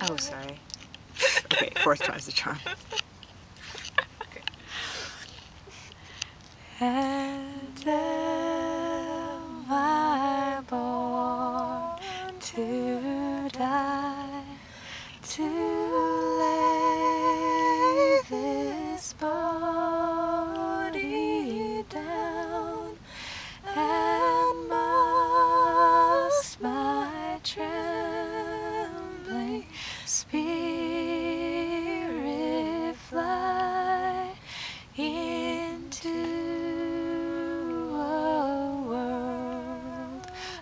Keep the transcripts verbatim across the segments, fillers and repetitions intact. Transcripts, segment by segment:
Oh, sorry. Okay, fourth time's the charm. Okay. And am I born to die, to lay this body down, and must my trembling spirit fly into a world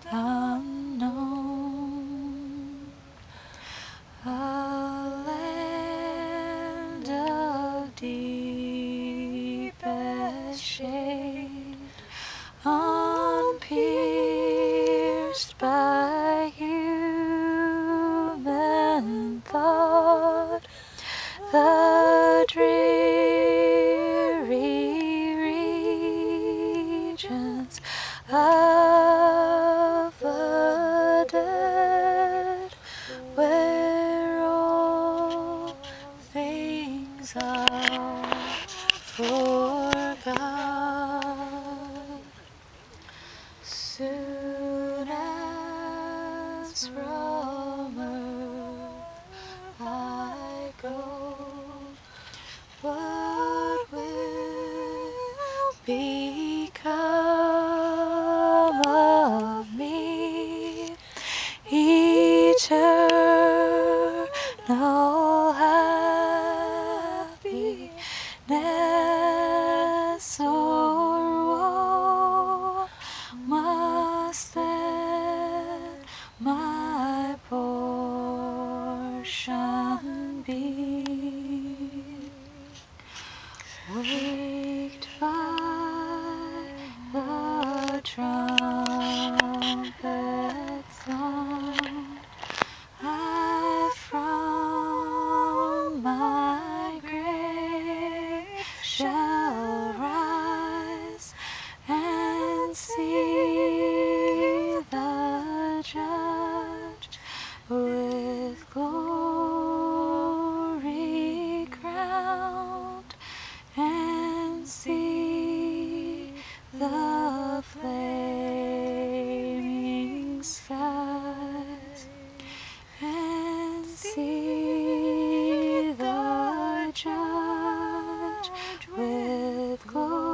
unknown, a land of deepest shade, unpierced by human thought, the dreary regions of the dead, where all things are forgot. Soon as from earth I go, what will become of me? Eternal happiness or woe must then my portion be. Waked by the trumpet sound, I from my grave shall rise and see the Judge with glory crowned, and see the flaming skies, and see the Judge with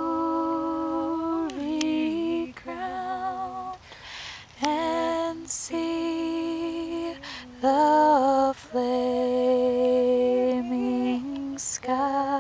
glory crowned, and see the flaming skies.